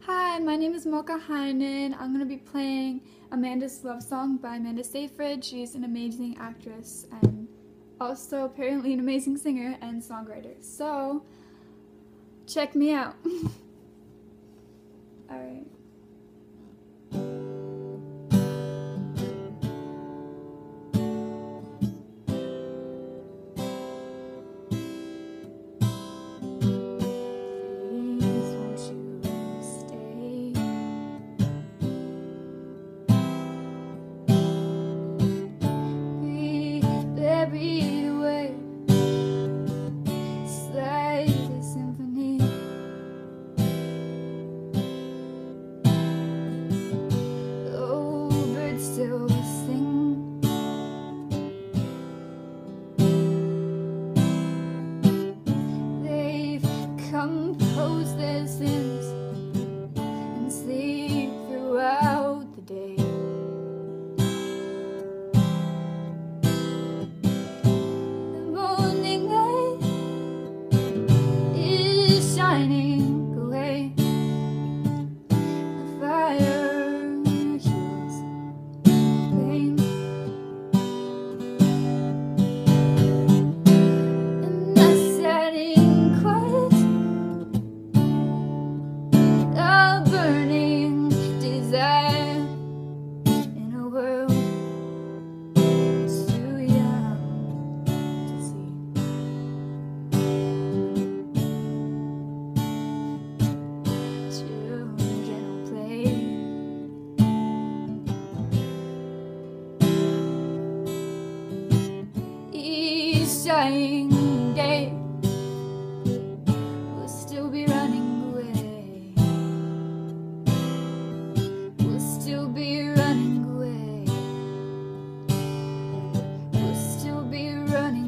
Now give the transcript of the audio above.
Hi, my name is Mocha Heinen. I'm going to be playing Amanda's Love Song by Amanda Seyfried. She's an amazing actress and also apparently an amazing singer and songwriter. So, check me out. Alright. Buried away, slide the symphony. Oh, birds still sing. They've composed their sins and sleep throughout the day. Shining away, the fire heals pain, and I sat in quiet, a burning desire in a world too young to see. Dying day will still be running away. We'll still be running away. We'll still be running